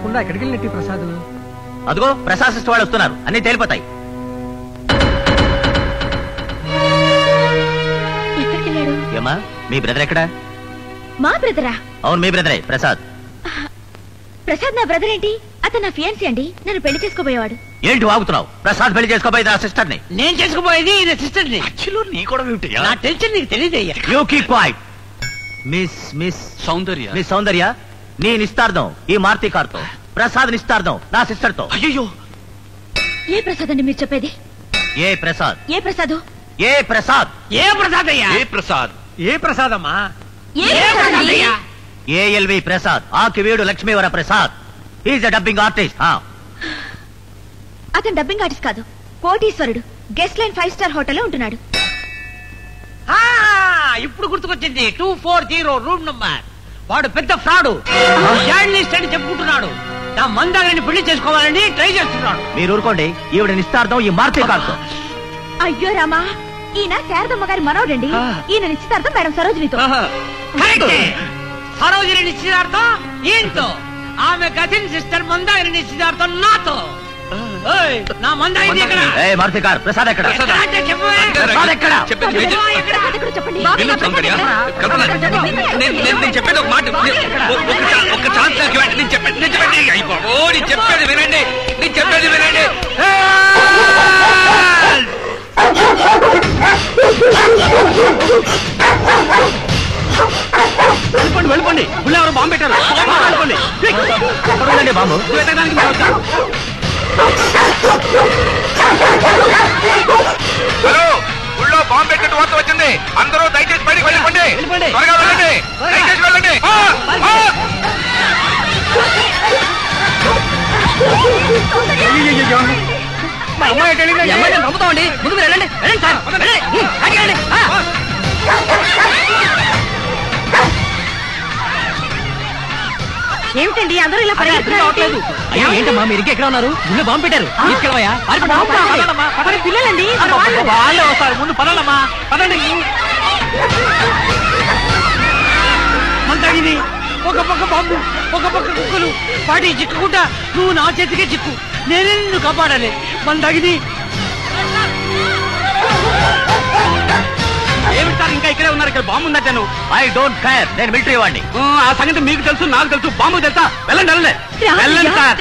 చెప్పకుండా ఎక్కడికి వెళ్ళినట్టు ప్రసాద్? అదిగో ప్రసాద్ సిస్టర్ వాళ్ళు వస్తున్నారు, అన్ని తేలిపోతాయి. ఏమా మీ బ్రదర్ ఎక్కడా? మా బ్రదరా? అవును మీ బ్రదరే ప్రసాద్. ప్రసాద్ నా బ్రదర్ ఏంటి? అతను నా ఫియాన్సీ అండి, నన్ను పెళ్లి చేసుకోబోయేవాడు. ఏంటి వాగుతున్నావు? ప్రసాద్ పెళ్లి చేసుకోబోయేది నా సిస్టర్ ని. నేను చేసుకోబోయేది నా సిస్టర్ ని. నీ కూడా నా టెన్షన్ నీకు తెలియదయ్యా. You keep quiet. Miss Soundarya నీ నిస్తార్థం ఈ మారుతి కార్తో, ప్రసాద్ నిస్తార్థం నా సిస్టర్ తో. అయ్యో ఏ ప్రసాద్ అండి మీరు చెప్పేది? ఏ ప్రసాద్? ఏ ప్రసాద్? ఏ ప్రసాద్ అయ్యా? ఏ ప్రసాద్ అమ్మా? ALV Prasad, Akividu Lakshmivara Prasad. Is a dubbing artist. అతను డబ్బింగ్ ఆర్టిస్ట్ కాదు, కోటీశ్వరుడు. గెస్ట్ లైన్ 5 స్టార్ హోటల్లో ఉంటున్నాడు. ఇప్పుడు గుర్తుకొచ్చింది, 240 రూమ్ నంబర్. వాడు పెద్ద ఫ్రాడు, జర్నలిస్ట్ అని చెప్పుకుంటున్నాడు. నా మందాగిని పెళ్లి చేసుకోవాలని ట్రై చేస్తున్నాడు. మీరు ఊరుకోండి, ఈవిడ నిస్తార్థం ఈ మారుతి కార్తో. అయ్యో రామా, ఈయన శారదమ్మ గారి మనోడండి. ఈయన నిశ్చితార్థం మేడం సరోజినితో. సరోజిని నిశ్చితార్థం ఈయనతో, ఆమె కజిన్ సిస్టర్ మందాగిని నిశ్చితార్థం నాతో. నా మందాగిని ఎక్కడ? మారుతి కార్ ప్రసాద్ ఎక్కడ? ప్రసాద్ ఎక్కడ? చెప్పండి. చెప్పేది ఒక మాట, ఒక ఛాన్స్ నేను చెప్పేది వినండి, నేను చెప్పేది వినండి. వెళ్ళిపోండి, గుళ్ళు ఎవరు బాంబు పెట్టారు. వెళ్ళిపోండి బాంబు. హలో, గుళ్ళో బాంబు పెట్టినట్టు వార్త వచ్చింది. అందరూ దయచేసి బయటకు వెళ్ళిపోండి, త్వరగా వెళ్ళండి, దయచేసి వెళ్ళండి. నమ్ముతామండి, ముందు వెళ్ళండి. వెళ్ళండి సార్, వెళ్ళండి. ఏమిటండి అందరూ ఇలా రావట్లేదు? అయ్యో ఏంటమ్మా మీరు ఇంకా ఎక్కడ ఉన్నారు? గుళ్ళు బాంబు పెట్టారు. తీసుకెళ్ళవయ్యా. పిల్లలండి వాళ్ళే వస్తారు, ముందు పదాలమ్మా, పదండి. మంతగిని ఒక పక్క బాంబు, ఒక పక్క కుక్కలు, వాటి చిక్కుకుంటా నువ్వు నా చేతికే చిక్కు, నేనే నిన్ను కాపాడాలి. మంతగిని ఏమిటి సార్ ఇంకా ఇక్కడే ఉన్నారు? ఇక్కడ బాంబు ఉందట. ఐ డోంట్ కేర్, నేను మిలిటరీ వాడిని. ఆ సంగతి మీకు తెలుసు, నాకు తెలుసు. బాంబు తెలుసా? వెళ్ళండి వెళ్ళండి వెళ్ళండి సార్.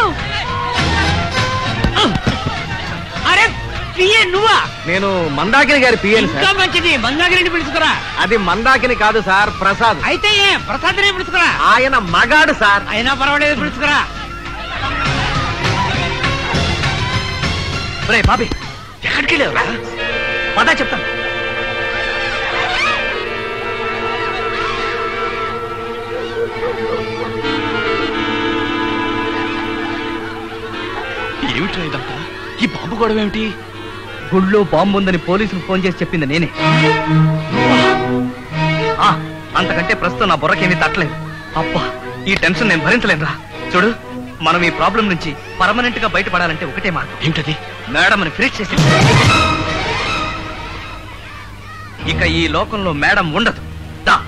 అరే పిఏ నువ్వా? నేను మందాకిని గారి పిఎన్ ఇంకా మంచిది, మందాగిరిని పిలుచుకురా. అది మందాకిని కాదు సార్, ప్రసాద్. అయితే ప్రసాద్ని పిలుచుకురా. ఆయన మగాడు సార్. అయినా పర్వాలేదు, పిలుచుకురా. రే బాబీ, ఎక్కడికి వెళ్ళావురా? పదా చెప్తాను. ఏమిటి ఇదంతా? ఈ బాంబు గొడవ ఏమిటి? గుళ్ళో బాంబు ఉందని పోలీసులు ఫోన్ చేసి చెప్పింది నేనే. అంతకంటే ప్రస్తుతం నా బుర్రకేమీ తట్టలేదు. అబ్బా, ఈ టెన్షన్ నేను భరించలేనురా. చూడు, మనం ఈ ప్రాబ్లం నుంచి పర్మనెంట్ గా బయటపడాలంటే ఒకటే మార్గం. ఏంటది? మేడం అని ఫినిష్ చేసి ఇక ఈ లోకంలో మేడం ఉండదు. దా.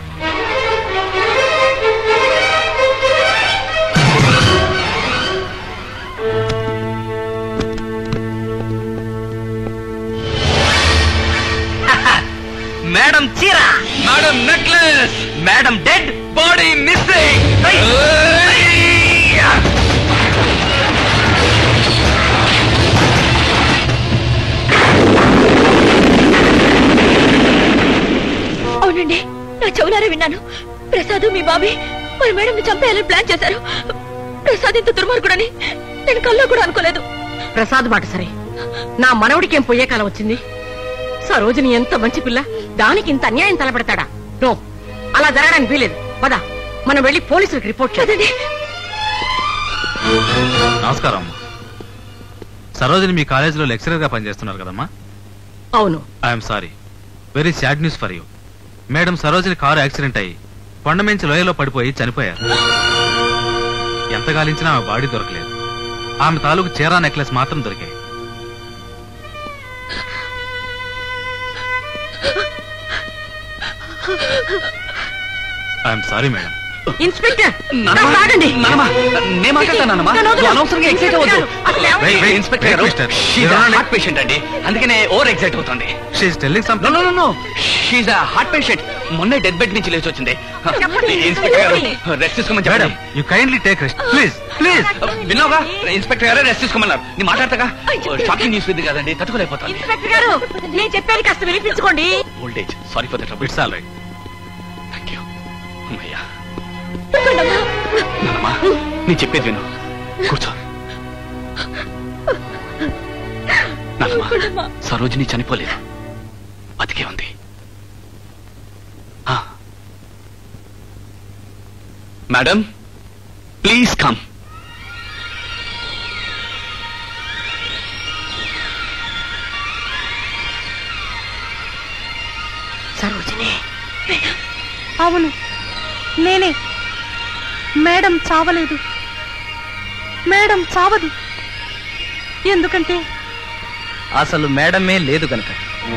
మేడం చీర, madam necklace, madam dead, body missing. అవునండి, నా చెవులారా విన్నాను. ప్రసాద్ మీ బాబీ మరి మేడం ని చంపేయాలని ప్లాన్ చేశారు. ప్రసాద్ ఇంత దుర్మార్గుడని నేను కల్లో కూడా అనుకోలేదు. ప్రసాద్ మాట సరే, నా మనవడికి ఏం పోయే కాలం వచ్చింది? సరోజిని ఎంత మంచి పిల్ల, దానికి ఇంత అన్యాయం తలపెడతాడా? నో, అలా జరగడానికి వీలేదు. పద, మనం వెళ్ళి పోలీసులకు రిపోర్ట్ చేద్దాం. నమస్కారం. సరోజిని మీ కాలేజీలో లెక్చరర్ గా పనిచేస్తున్నారు కదమ్మా? అవును. I'm sorry, very sad news for you. Madam Sarojini car accident అయ్యి కొండమెంచి లోయలో పడిపోయి చనిపోయారు. ఎంత గాలించినా ఆమె బాడీ దొరకలేదు. ఆమె తాలూకు చీరా నెక్లెస్ మాత్రం దొరికాయి. I'm sorry madam. ఇన్స్పెక్టర్ నానమ్మ, ఆగండి. నానమ్మ, నేను మాట్లాడతాను నానమ్మ. నన్ను వదలు. నువ్వు అనవసరంగా ఎక్సైట్ అవ్వద్దు. అసలు ఏమైంది? Wait, wait. ఇన్స్పెక్టర్ గారు, Mister, she's a ఎవరండి? heart patient అండి, అందుకనే ఓవర్ ఎక్సైట్ అవుతుంది. She's telling no something. No no no, she's a heart patient. మొన్నే డెత్ బెడ్ నుంచి లేచి వచ్చింది. చెప్పండి. ఇన్స్పెక్టర్ గారు చెప్పండి. రెస్ట్ తీసుకోమని మేడం చెప్పండి. You kindly take rest please please. విన్నావుగా, ఇన్స్పెక్టర్ గారు రెస్ట్ తీసుకోమన్నారు. నీ మాట్లాడతాగా. షాకింగ్ న్యూస్ ఇది కదండి, తట్టుకోలేకపోతాను. ఇన్స్పెక్టర్ గారు నేను చెప్పేది కాస్త వినిపించుకోండి. Old age, sorry for the trouble. It's all right. Thank you. అమ్మయ్యా. ఊరుకోండమ్మా. నానమ్మా, నేను చెప్పేది విను, కూర్చో. నానమ్మా, సరోజిని చనిపోలేదు, బతికే ఉంది. Madam please come. సరోజిని, అవును నేనే. మేడం చావలేదు. మేడం చావదు. ఎందుకంటే అసలు మేడమే లేదు కనుక.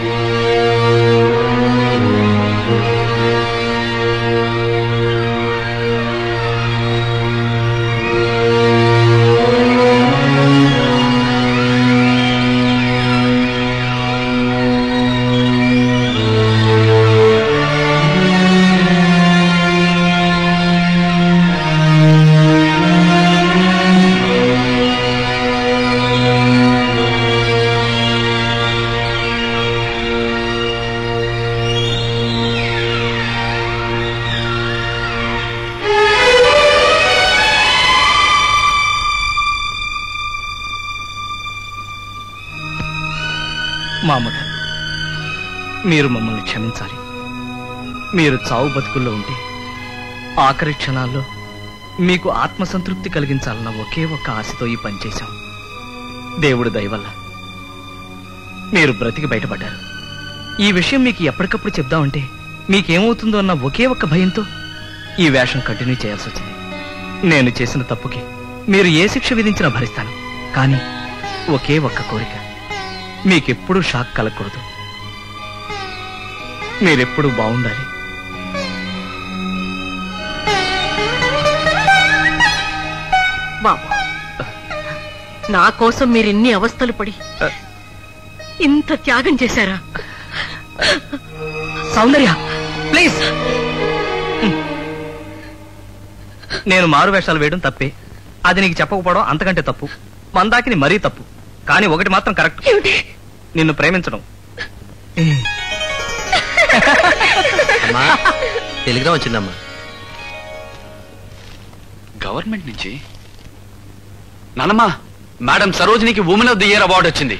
మా అమ్మగారు, మీరు మమ్మల్ని క్షమించాలి. మీరు చావు బతుకుల్లో ఉంటే ఆఖరి క్షణాల్లో మీకు ఆత్మసంతృప్తి కలిగించాలన్న ఒకే ఒక్క ఆశతో ఈ పని చేశాం. దేవుడు దయ వల్ల మీరు బ్రతికి బయటపడ్డారు. ఈ విషయం మీకు ఎప్పటికప్పుడు చెప్దామంటే మీకేమవుతుందో అన్న ఒకే ఒక్క భయంతో ఈ వేషం కంటిన్యూ చేయాల్సి వచ్చింది. నేను చేసిన తప్పుకి మీరు ఏ శిక్ష విధించినా భరిస్తాను. కానీ ఒకే ఒక్క కోరిక, మీకెప్పుడూ షాక్ కలగకూడదు. మీరెప్పుడూ బాగుండాలి. బాబు, నా కోసం మీరు ఇన్ని అవస్థలు పడి ఇంత త్యాగం చేశారా? సౌందర్య ప్లీజ్. నేను మారు వేషాలు వేయడం తప్పే, అది నీకు చెప్పకపోవడం అంతకంటే తప్పు. మందాకిని మరీ తప్పు. కానీ ఒకటి మాత్రం కరెక్ట్, ఏమిటి? నిన్ను ప్రేమించడం. టెలిగ్రామ్ వచ్చిందమ్మా. గవర్నమెంట్ నుంచి నానమ్మా, మేడం సరోజినికి woman of the year award వచ్చింది.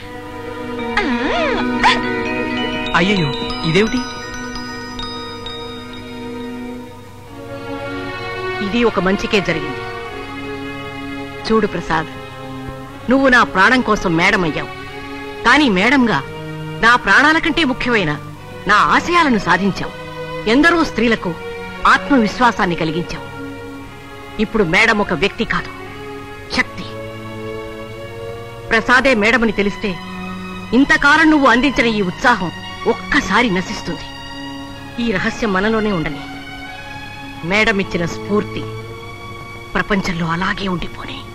అయ్యయ్యో, ఇదేమిటి? ఇది ఒక మంచికే జరిగింది. చూడు ప్రసాద్, నువ్వు నా ప్రాణం కోసం మేడం అయ్యావు. కానీ మేడంగా నా ప్రాణాల కంటే ముఖ్యమైన నా ఆశయాలను సాధించావు. ఎందరో స్త్రీలకు ఆత్మవిశ్వాసాన్ని కలిగించావు. ఇప్పుడు మేడం ఒక వ్యక్తి కాదు, శక్తి. ప్రసాదే మేడమని తెలిస్తే ఇంతకాలం నువ్వు అందించిన ఈ ఉత్సాహం ఒక్కసారి నశిస్తుంది. ఈ రహస్యం మనలోనే ఉండని. మేడం ఇచ్చిన స్ఫూర్తి ప్రపంచంలో అలాగే ఉండిపోని.